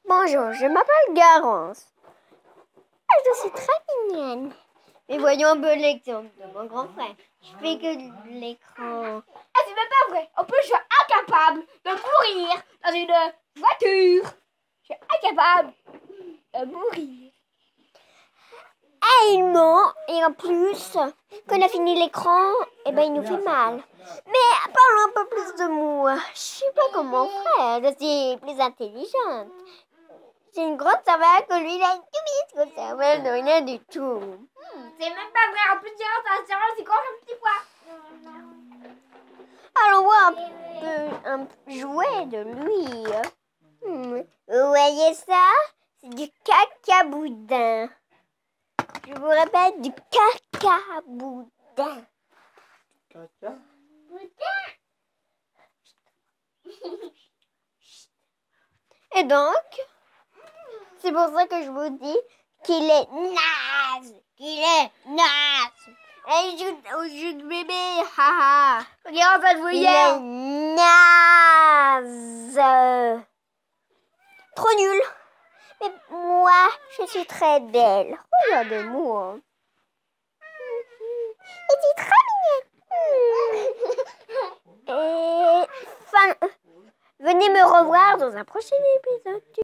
Bonjour, je m'appelle Garance. Je suis très mignonne. Mais voyons un peu l'exemple de mon grand frère. Je fais que l'écran. Ah, c'est même pas vrai. En plus, je suis incapable de mourir dans une voiture. Je suis incapable de mourir. Et il ment. Et en plus, quand on a fini l'écran, eh ben, il nous fait mal. Mais parlons un peu plus de moi. Je suis pas comme mon frère. Je suis plus intelligente. J'ai une grosse cervelle que lui, il a une toute petite cervelle de rien du tout. C'est même pas vrai. En plus, c'est grand comme petit pois. Allons voir un jouet de lui. Vous voyez ça? C'est du caca-boudin. Je vous répète, du caca-boudin. Caca? Et donc, c'est pour ça que je vous dis qu'il est naze. Qu'il est naze. Et il joue au jeu de bébé, haha. Regarde, ça te voyait. Il est naze. Trop nul. Mais moi, je suis très belle. Regardez-moi. Et c'est très mignon. Et fin. Venez me revoir dans un prochain épisode.